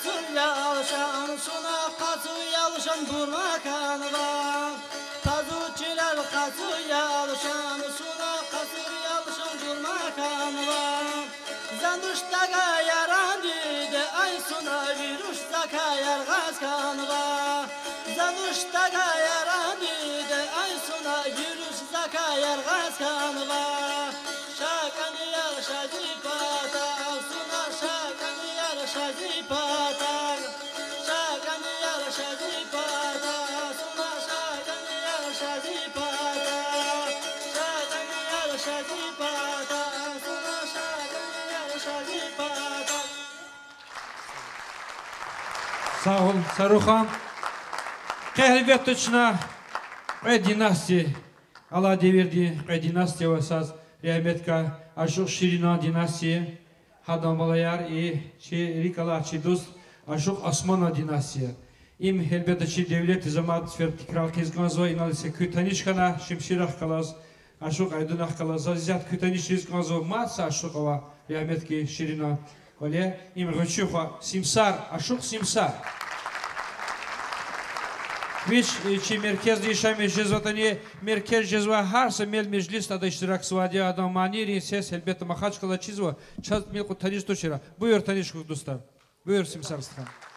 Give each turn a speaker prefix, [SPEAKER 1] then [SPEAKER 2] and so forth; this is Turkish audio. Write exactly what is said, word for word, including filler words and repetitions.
[SPEAKER 1] kaçır yalşan, suna kaçır yalşan durmakanva. Tazıçılar kaçır yalşan, suna kaçır yalşan durmakanva. Zanduştaga yarandı de ay suna viruştaka yargazkanva. Zanduştaga yarandı de ay suna viruştaka yargazkanva. Şakan yarşacı pata, suna şakan yarşacı pata. Şakan yarşacı pata, suna şakan yarşacı pata. Şakan yarşacı pata, suna şakan yarşacı pata.
[SPEAKER 2] Sağ ol Saruhan. Kelbetçina ve dinasti Allah devirdi ve dinasti vasaz rahmetka aşık Şirina dinasti hadamalayar e çi rikala çidus aşık Osmanlı dinasti im helbetçi devlet zamat sferti kral kezganzo inalise kütanişkana şimşirah kalaz aşık aydınah kalaz azizat kütaniş kezganzo masa aşık ava rahmetki Şirina öyle im röçuha simsar aşık simsar Вич чи меркез дишами жезотани меркез жезва харса мел мejlis tada iştirak sıvadi adam maniri ses elbette mahaç kala çizva çat mil ku tanış toşera buyur tanış dostlar buyur Simsar Stan